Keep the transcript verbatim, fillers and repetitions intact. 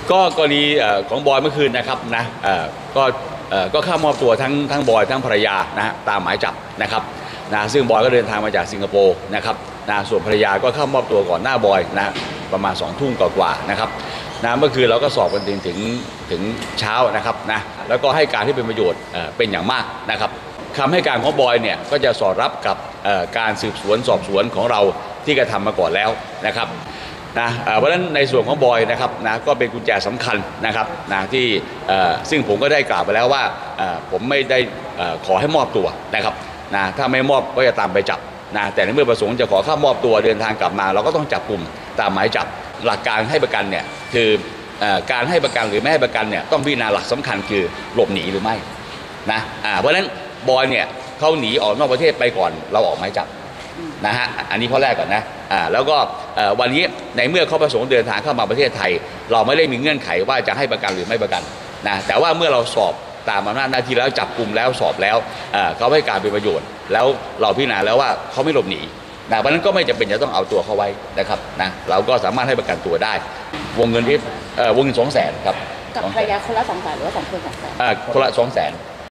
ก็กรณีของบอยเมื่อคืนนะครับนะก็ก็เข้ามอบตัวทั้งทั้งบอยทั้งภรรยานะฮะตามหมายจับนะครับนะซึ่งบอยก็เดินทางมาจากสิงคโปร์นะครับนะส่วนภรรยาก็เข้ามอบตัวก่อนหน้าบอยนะประมาณสองทุ่มกว่าๆนะครับนะเมื่อคืนเราก็สอบกันถึงถึงถึงเช้านะครับนะแล้วก็ให้การที่เป็นประโยชน์เป็นอย่างมากนะครับคำให้การของบอยเนี่ยก็จะสอดรับกับการสืบสวนสอบสวนของเราที่กระทำมาก่อนแล้วนะครับนะเพราะฉะนั้นในส่วนของบอยนะครับนะก็เป็นกุญแจสำคัญนะครับนะที่ซึ่งผมก็ได้กล่าวไปแล้วว่าผมไม่ได้ขอให้มอบตัวนะครับนะถ้าไม่มอบก็จะตามไปจับนะแต่ในเมื่อประสงค์จะขอเข้ามอบตัวเดินทางกลับมาเราก็ต้องจับกลุ่มตามหมายจับหลักการให้ประกันเนี่ยคือการให้ประกันหรือไม่ให้ประกันเนี่ยต้องพิจารณาหลักสำคัญคือหลบหนีหรือไม่นะเพราะฉะนั้นบอยเนี่ยเขาหนีออกนอกประเทศไปก่อนเราออกหมายจับนะฮะอันนี้ข้อแรกก่อนนะอ่าแล้วก็วันนี้ในเมื่อเขาประสงค์เดินทางเข้ามาประเทศไทยเราไม่ได้มีเงื่อนไขว่าจะให้ประกันหรือไม่ประกันนะแต่ว่าเมื่อเราสอบตามอำนาจหน้าที่แล้วจับกลุ่มแล้วสอบแล้วเขาให้การเป็นประโยชน์แล้วเราพิจารณาแล้วว่าเขาไม่หลบหนีนะเพราะนั้นก็ไม่จำเป็นจะต้องเอาตัวเขาไว้นะครับนะเราก็สามารถให้ประกันตัวได้วงเงินที่วงเงินสองแสนครับกับภรรยาคนละสองแสนหรือว่าสองคนสองแสนคนละสองแสน